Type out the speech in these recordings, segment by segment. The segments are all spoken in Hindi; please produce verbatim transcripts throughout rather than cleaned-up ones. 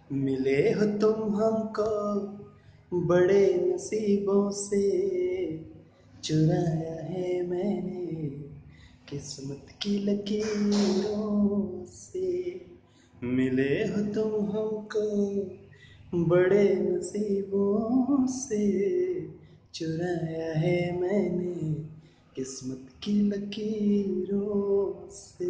मिले हो तुम हमको बड़े नसीबों से, चुराया है मैंने किस्मत की लकीरों से। मिले हो तुम हमको बड़े नसीबों से, चुराया है मैंने किस्मत की लकीरों से।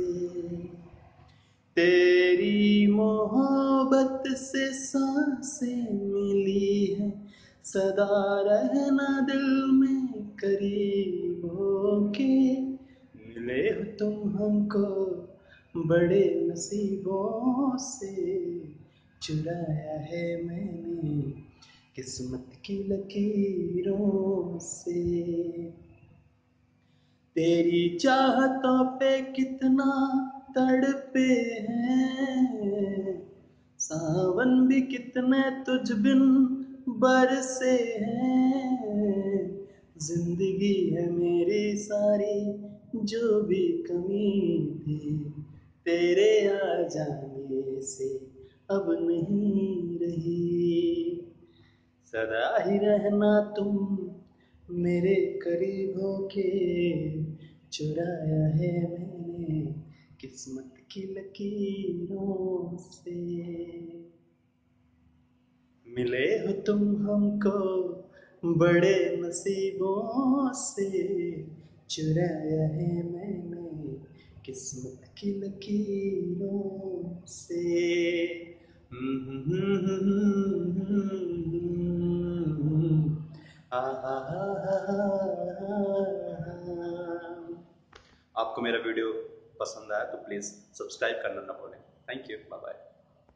तेरी मोहब्बत से सांसें मिली है, सदा रहना दिल में करीब होके। मिले हो तुम हमको बड़े नसीबों से, चुराया है मैंने किस्मत की लकीरों से। तेरी चाहतों पे कितना तड़पे हैं, सावन भी कितने तुझ बिन बरसे हैं। जिंदगी है मेरी सारी जो भी कमी थी, तेरे आ जाने से अब नहीं रही। सदा ही रहना तुम मेरे करीब होके, चुराया है मैंने किस्मत की लकीरों से। मिले हो तुम हमको बड़े नसीबों से, चुराया है मैंने किस्मत की लकीरों से। हम्म, हम्म, हम्म, हम्म, हम्म, हम्म, आ, आ, आ, आ, आ। आपको मेरा वीडियो पसंद आया तो प्लीज़ सब्सक्राइब करना ना भूलें। Thank you, bye bye.